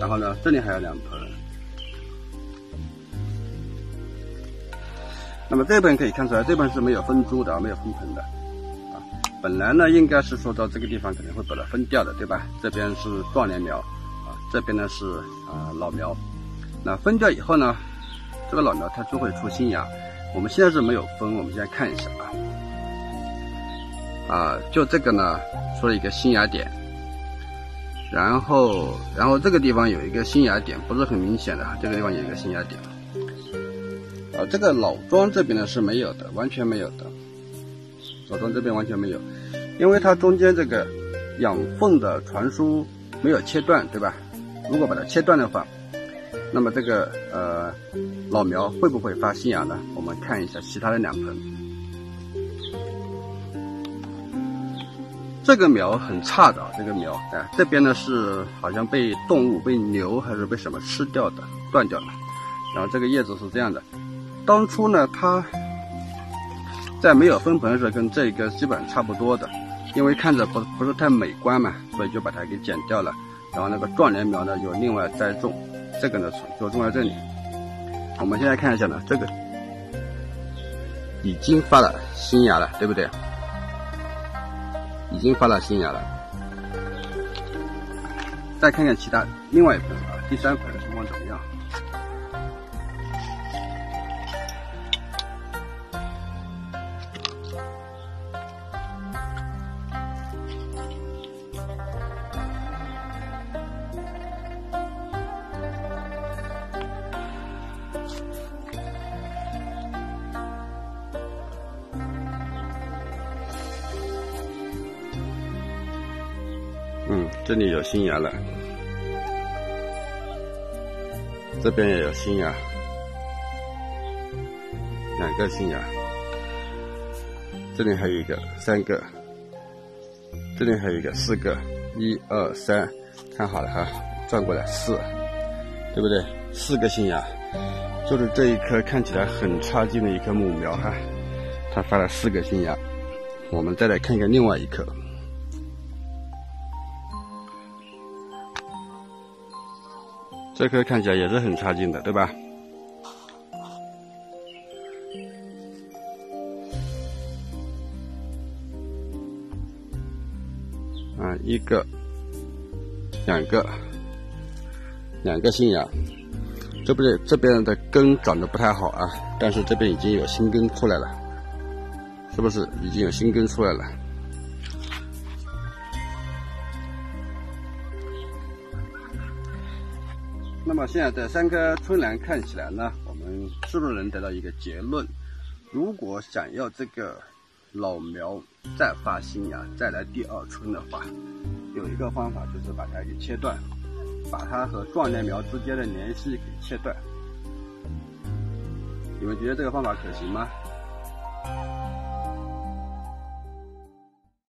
然后呢，这里还有2盆。那么这盆可以看出来，这盆是没有分株的，没有分盆的啊。本来呢，应该是说到这个地方可能会把它分掉的，对吧？这边是壮年苗啊，这边呢是老苗。那分掉以后呢，这个老苗它就会出新芽。我们现在是没有分，我们现在看一下就这个呢出了一个新芽点，然后这个地方有一个新芽点，不是很明显的，这个地方有一个新芽点。这个老桩这边呢是没有的，完全没有的，老桩这边完全没有，因为它中间这个养分的传输没有切断，对吧？如果把它切断的话，那么这个老苗会不会发新芽呢？我们看一下其他的2盆。这个苗很差的，这个苗这边呢是好像被动物、被牛还是被什么吃掉的，断掉了。然后这个叶子是这样的。当初呢，它在没有分盆的时候跟这个基本上差不多的，因为看着不是太美观嘛，所以就把它给剪掉了。然后那个壮年苗呢有另外栽种，这个呢就种在这里。我们现在看一下呢，这个已经发了新芽了，对不对？已经发了新芽了。再看看另外一盆第3盆情况怎么样？这里有新芽了，这边也有新芽，2个新芽，这里还有一个，3个，这里还有一个，4个，1、2、3，看好了哈，转过来4，对不对？4个新芽，就是这一棵看起来很差劲的一棵母苗哈，它发了4个新芽。我们再来看看另外一棵。这棵看起来也是很差劲的，对吧？1个、2个，2个新芽。这边的根长得不太好啊，但是这边已经有新根出来了，是不是？已经有新根出来了。那么现在这3棵春兰看起来呢，我们是不是能得到一个结论？如果想要这个老苗再发新芽，再来第2春的话，有一个方法就是把它给切断，把它和壮年苗之间的联系给切断。你们觉得这个方法可行吗？